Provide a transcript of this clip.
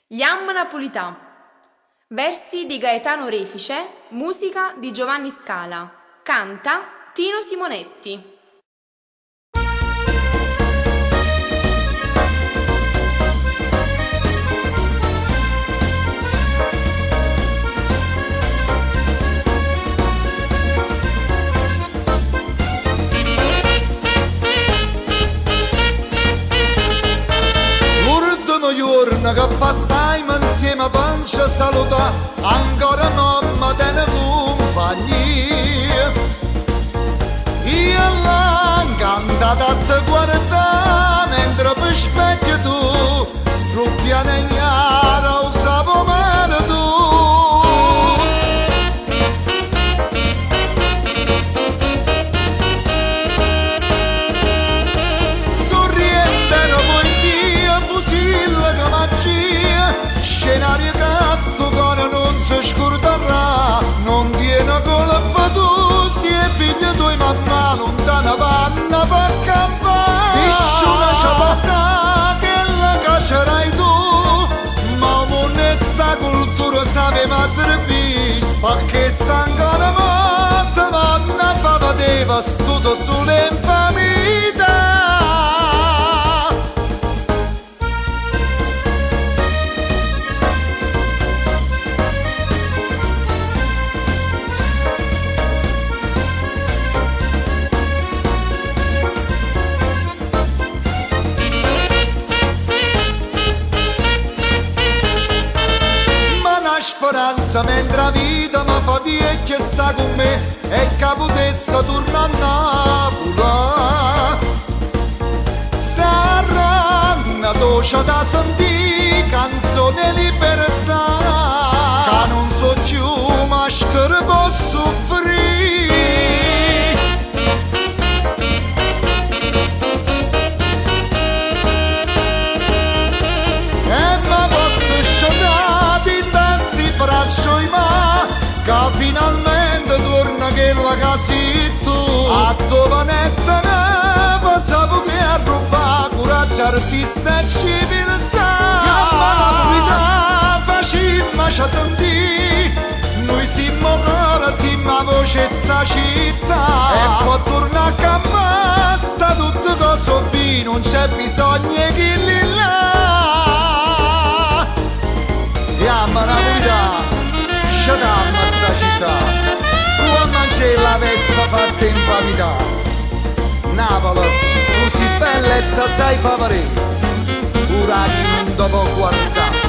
Yam Napolità. Versi di Gaetano Refice, musica di Giovanni Scala. Canta Tino Simonetti. Giorno che passaimo insieme a pancia saluta, ancora mamma te compagnia. Io l'ho cantata a te guardare mentre per specchio tu ruffiana ignara usavo male tu. Scenario che sto cuore non si scorderà, non tiene colpa tu, si è figlio tuo e mamma lontana vanno per campare. Dici una ciabatta che la caccerai tu, ma un'onesta cultura sapeva servire, perché sta ancora morta vanno a fa vedeva stuto sulle infamità. Speranza mentre la vita mi fa vecchia e sta con me e che potesse tornare a Napoli. Saranno dolce da sentire canzone libertà, che non so più maschera può soffrire. E mi posso sciogare braccio in mano, che finalmente torna quella che sei tu. A giovanetta neve sapevo che a rubare coraggio, artista e civiltà. La facimmoci sentire, noi siamo ancora, siamo a voce sta città. E può tornare a cammare, sta tutto cosa qui, non c'è bisogno che li là. Yamma Napolità, sciatamma sta città, quando c'è la festa fatta in famiglia. Napoli, così bella e te sai favorire, ora chi non ti può guardare.